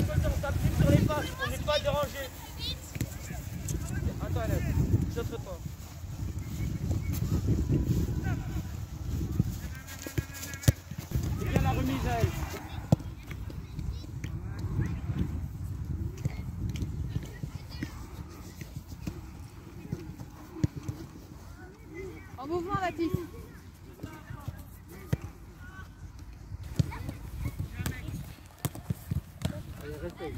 on s'appuie sur les pattes, on n'est pas dérangé. Attends, Hélène, jette-toi. C'est bien la remise à elle. En mouvement, Baptiste. Allez, restez.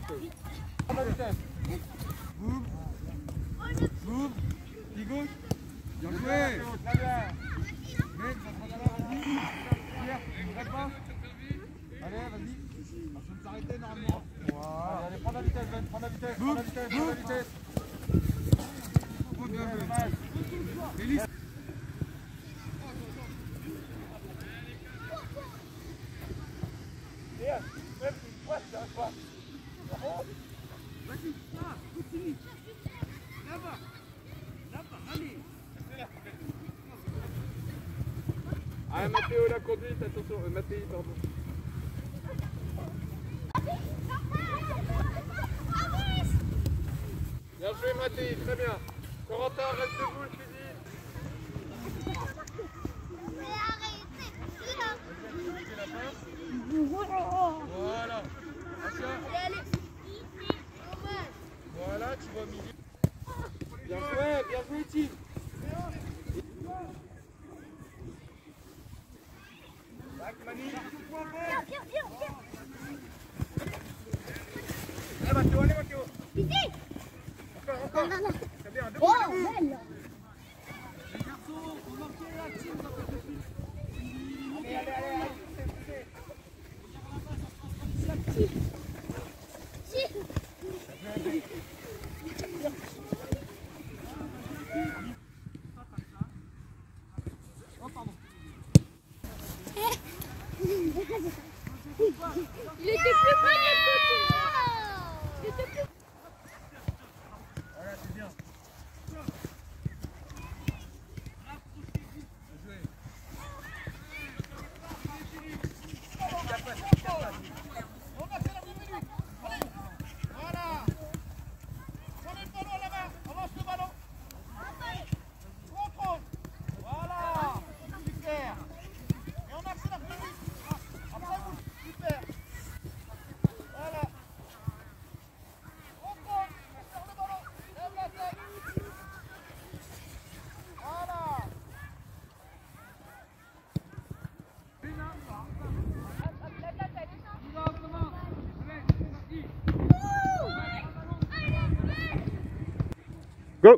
Boum. Boum. Pied gauche. Bien joué. Mec, ça sera là, vas-y. Tire, reste pas. Allez, vas-y. On peut s'arrêter normalement. Voilà. Allez, prends la vitesse, Ben. Prends la vitesse. Prends la vitesse. Prends la vitesse. Bien joué. Élise. Ah, Mathéo, la conduite, attention, Mathéo, pardon. Bien joué, Mathéo, très bien. Corentin, reste debout, je te dis. Voilà. Voilà, tu vas au milieu. Bien joué, Tim. Allez, Mathéo, allez, Mathéo. Encore. C'est bien, debout, debout. Les garçons, on marquait la team, ça fait plus. Allez. Il était plus près de côté. Il était plus. Voilà, c'est bien. Go!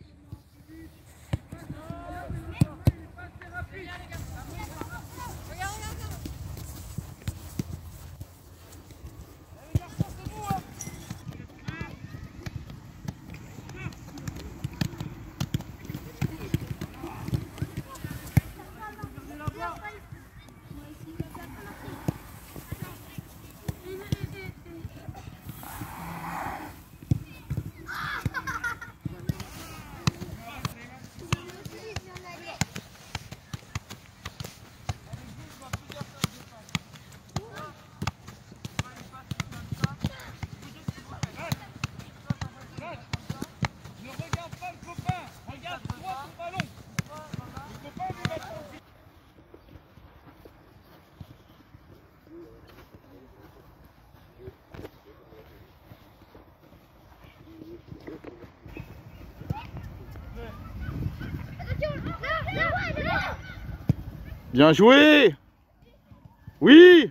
Bien joué! Oui!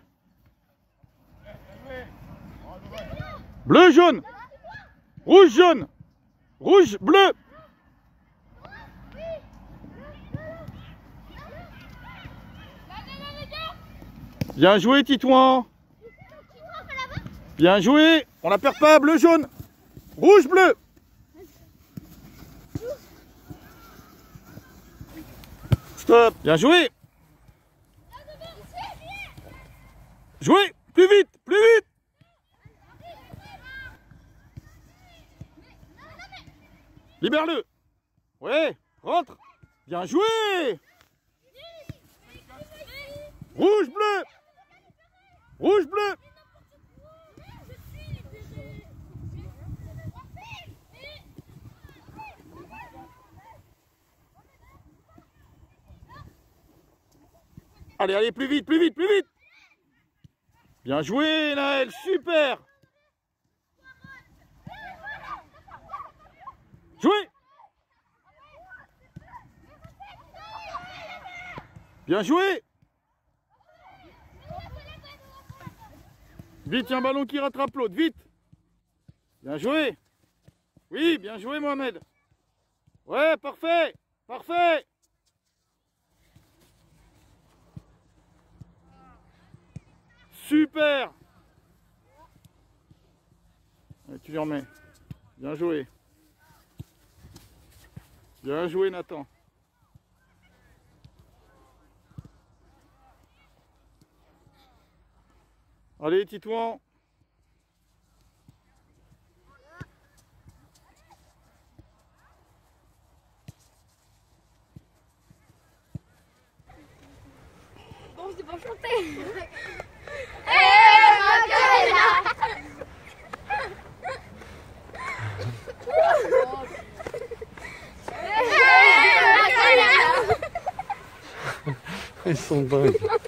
Bleu, jaune! Rouge, jaune! Rouge, bleu! Bien joué, Titouan! Bien joué! On la perd pas, bleu, jaune! Rouge, bleu! Stop! Bien joué! Jouez! Plus vite! Plus vite! Libère-le! Ouais! Rentre! Bien joué! Rouge, bleu! Rouge, bleu! Allez, allez, plus vite, plus vite, plus vite. Bien joué, Naël, super. Joué. Bien joué. Vite, il y a un ballon qui rattrape l'autre, vite. Bien joué. Oui, bien joué, Mohamed. Ouais, parfait, parfait. Super. Allez, tu lui remets. Bien joué. Bien joué, Nathan. Allez, Titouan. Bon, c'est pas chanter. Eh, Macarena. Ils sont dingues.